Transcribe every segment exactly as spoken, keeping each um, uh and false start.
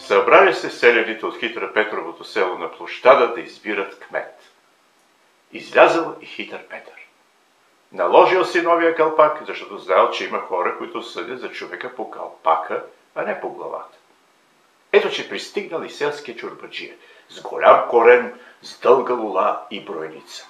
Събрали се селяните от Хитър Петровото село на площада да избират кмет. Излязъл и Хитър Петър. Наложил си новия калпак, защото знаел, че има хора, които съдят за човека по калпака, а не по главата. Ето, че пристигнал и селския чорбаджия, с голям корен, с дълга лула и броеница.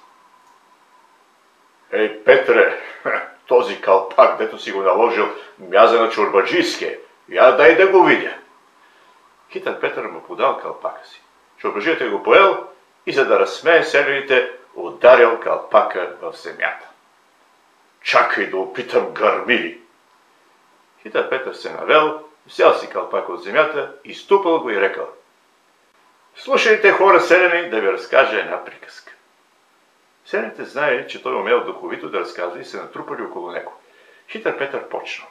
Ей, Петре, този калпак, дето си го наложил, мяза на чорбаджийския, я дай да го видя. Хитър Петър му подал калпака си. Чорбаджият е го поел и, за да разсмее селяните, ударил калпака в земята. Чакай да опитам, гърмили! Хитър Петър се навел, взял си калпака от земята, изтупал го и рекал: слушайте, хора селяни, да ви разкажа една приказка. Селяните знаели, че той умел духовито да разказва и се натрупали около него. Хитър Петър почнал: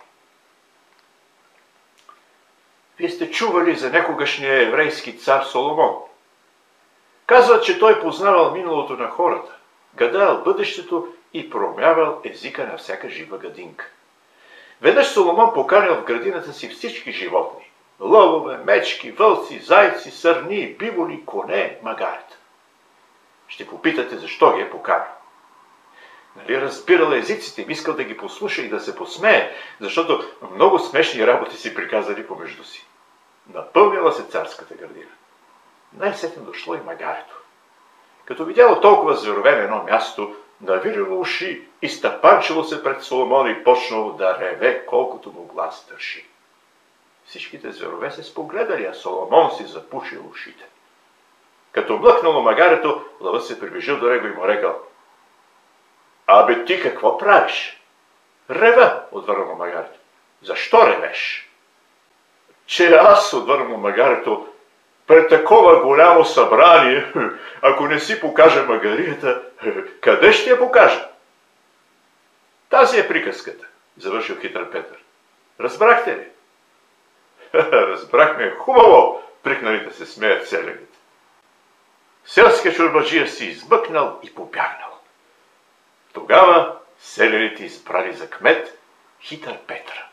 вие сте чували за некогашния еврейски цар Соломон. Казват, че той познавал миналото на хората, гадал бъдещето и промявал езика на всяка жива гадинка. Веднъж Соломон поканил в градината си всички животни – лъвове, мечки, вълци, зайци, сърни, биволи, коне, магарета. Ще попитате защо ги е поканил. Нали разбирал езиците, искал да ги послуша и да се посмее, защото много смешни работи си приказали помежду си. Напълнила се царската градина. Най-сетне дошло и магарето. Като видяло толкова зверове на едно място, навирило уши и стъпанчило се пред Соломон и почнало да реве, колкото му глас държи. Всичките зверове се спогледали, а Соломон си запушил ушите. Като млъкнало магарето, лъвът се приближил до него и му рекал: абе ти какво правиш? Рева, отвърнало магарето. Защо ревеш? Че аз, отвърнало магарето, пред такова голямо събрание, ако не си покажа магарията, къде ще я покажа? Тази е приказката, завършил Хитър Петър. Разбрахте ли? Разбрахме, хубаво, прикналите се смеят селяните. Селският чорбаджия си избъкнал и побягнал. Тогава селяните избрали за кмет Хитър Петър.